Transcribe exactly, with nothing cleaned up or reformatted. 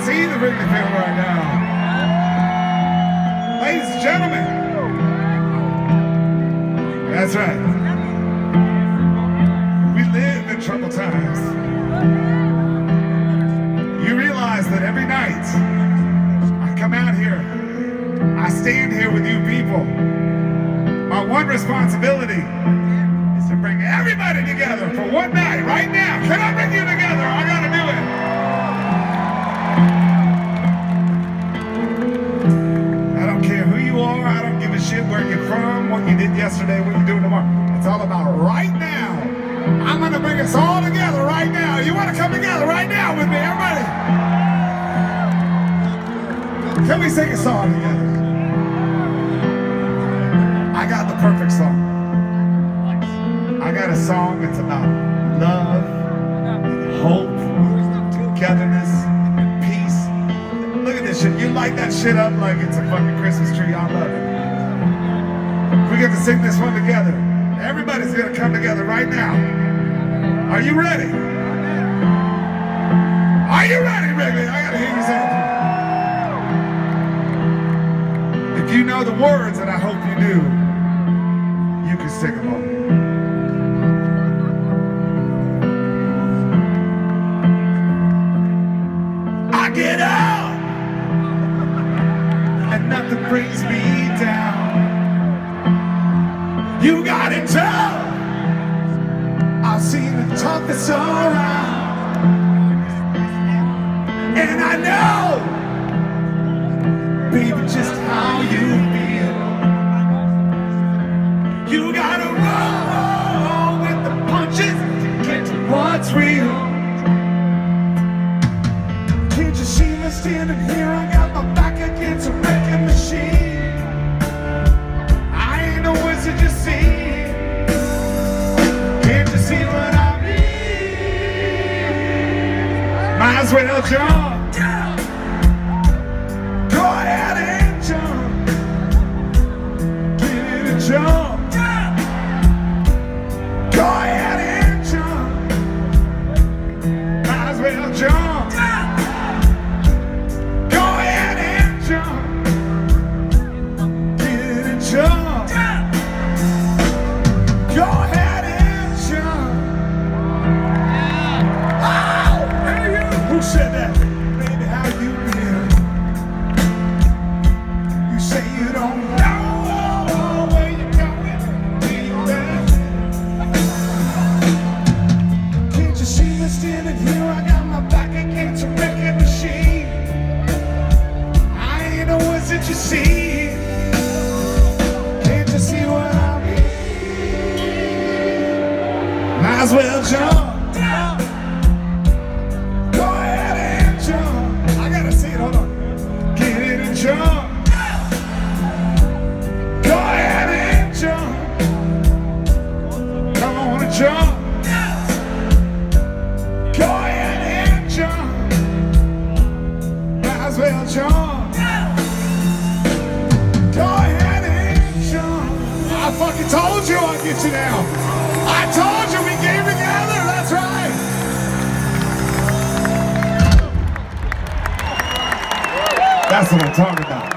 see the Wrigley Field right now. Ladies and gentlemen. That's right. We live in troubled times. You realize that every night I come out here, I stand here with you people. My one responsibility is to bring everybody together for one night right now. Can I bring you together? I gotta do it. I don't care who you are. I don't give a shit where you're from, what you did yesterday, what you're doing tomorrow. It's all about right now. I'm gonna bring us all together right now. You wanna come together right now with me, everybody? Can we sing a song together? I got the perfect song. I got a song that's about love, hope, togetherness, and peace. Look at this shit. You light that shit up like it's a fucking Christmas tree. I love it. We get to sing this one together. Everybody's gonna come together right now. Are you ready? Are you ready, Wrigley? I gotta hear you say it. If you know the words, and I hope you do, you can sing them all. I get out, and nothing brings me down. You got it tough. I've seen the toughest around, and I know, baby, just how you feel. You gotta roll with the punches to get to what's real. Can't you see me standing here? I got my back against a wrecking machine. I ain't no wizard, you see. Can't you see what I mean? Might as well jump. Go ahead and jump. Get in and jump. Go ahead and jump. Might as well jump. Go ahead and jump. Get in and jump. Go ahead and jump. Oh, hey, you. Who said that? Baby, how you feel? You say you don't know where you're going. Do you there? Can't you see me standing here? I got my back against a wrecking machine. I ain't no wizard, you see. Can't you see what I mean? Might as well jump. Go ahead and jump. I gotta see it, hold on. Get in and jump. Go ahead and jump. Come on and jump. Go ahead and jump. Might as well jump. Go ahead and jump. I fucking told you I'd get you now. I told you we came together. That's right. That's what I'm talking about.